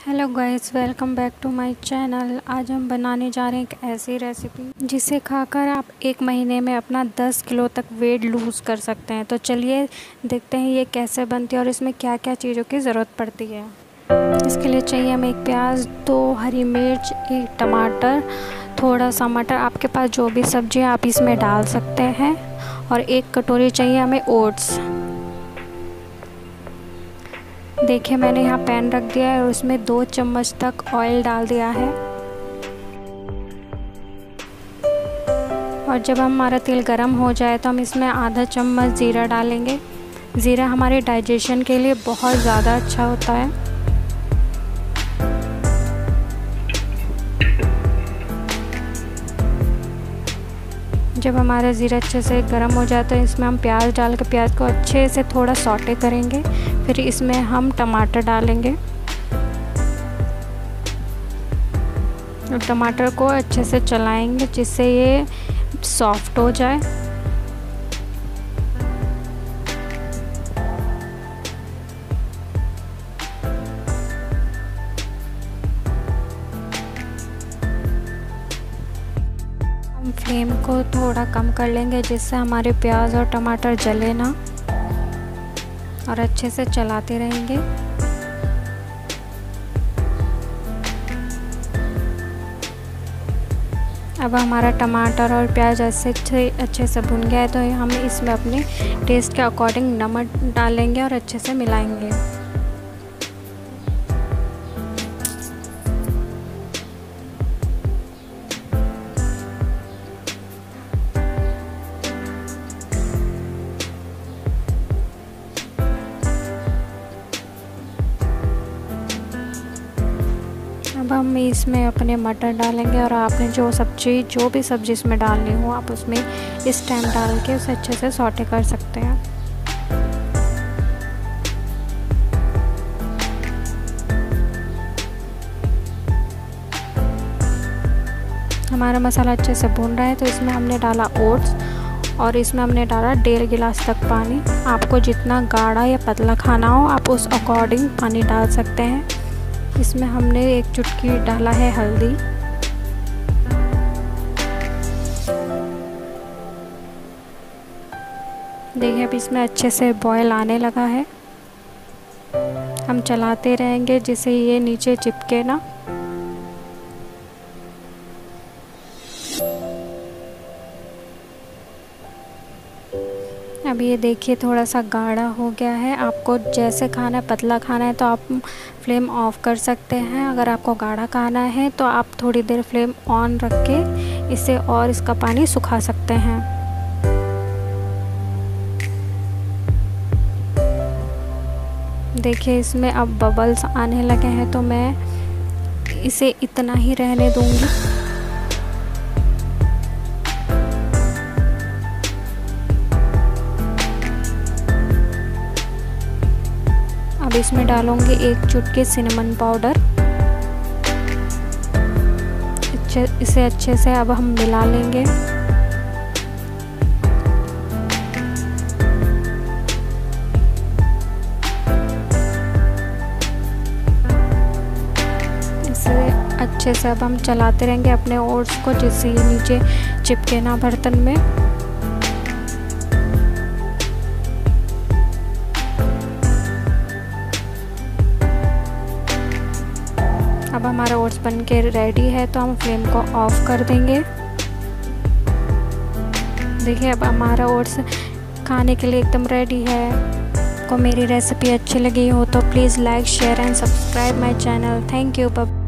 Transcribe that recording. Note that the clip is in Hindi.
Hello guys, welcome back to my channel. आज हम बनाने जा रहे हैं एक ऐसी रेसिपी जिसे खाकर आप एक महीने में अपना 10 किलो तक वेट लूज़ कर सकते हैं। तो चलिए देखते हैं ये कैसे बनती है और इसमें क्या क्या चीज़ों की ज़रूरत पड़ती है। इसके लिए चाहिए हमें 1 प्याज, 2 हरी मिर्च, 1 टमाटर, थोड़ा सा मटर, आपके पास जो भी सब्ज़ी आप इसमें डाल सकते हैं, और 1 कटोरी चाहिए हमें ओट्स। देखिए मैंने यहाँ पैन रख दिया है और उसमें 2 चम्मच तक ऑयल डाल दिया है। और जब हमारा तेल गरम हो जाए तो हम इसमें आधा चम्मच ज़ीरा डालेंगे। ज़ीरा हमारे डाइजेशन के लिए बहुत ज़्यादा अच्छा होता है। जब हमारा ज़ीरा अच्छे से गर्म हो जाता है इसमें हम प्याज डाल के प्याज को अच्छे से थोड़ा सौटे करेंगे। फिर इसमें हम टमाटर डालेंगे और टमाटर को अच्छे से चलाएंगे जिससे ये सॉफ्ट हो जाए। हम फ्लेम को थोड़ा कम कर लेंगे जिससे हमारे प्याज और टमाटर जले ना, और अच्छे से चलाते रहेंगे। अब हमारा टमाटर और प्याज अच्छे से भुन गया है तो हम इसमें अपने टेस्ट के अकॉर्डिंग नमक डालेंगे और अच्छे से मिलाएंगे। अब हम इसमें अपने मटर डालेंगे और आपने जो भी सब्ज़ी इसमें डालनी हो आप उसमें इस टाइम डाल के उसे अच्छे से सौटे कर सकते हैं। हमारा मसाला अच्छे से भून रहा है तो इसमें हमने डाला ओट्स और इसमें हमने डाला 1.5 गिलास तक पानी। आपको जितना गाढ़ा या पतला खाना हो आप उस अकॉर्डिंग पानी डाल सकते हैं। इसमें हमने 1 चुटकी डाला है हल्दी। देखिए अब इसमें अच्छे से बॉयल आने लगा है। हम चलाते रहेंगे जिससे ये नीचे चिपके ना। अब ये देखिए थोड़ा सा गाढ़ा हो गया है। आपको जैसे खाना है, पतला खाना है तो आप फ्लेम ऑफ कर सकते हैं। अगर आपको गाढ़ा खाना है तो आप थोड़ी देर फ्लेम ऑन रख के इसे और इसका पानी सुखा सकते हैं। देखिए इसमें अब बबल्स आने लगे हैं तो मैं इसे इतना ही रहने दूंगी। अब इसमें डालूंगी 1 चुटकी सिनेमन पाउडर। इसे अच्छे से अब हम मिला लेंगे। इसे अच्छे से अब हम चलाते रहेंगे अपने ओट्स को जिससे ये नीचे चिपके ना बर्तन में। अब हमारा ओट्स बन के रेडी है तो हम फ्लेम को ऑफ कर देंगे। देखिए अब हमारा ओट्स खाने के लिए एकदम रेडी है। आपको मेरी रेसिपी अच्छी लगी हो तो please like, share and subscribe my channel. Thank you.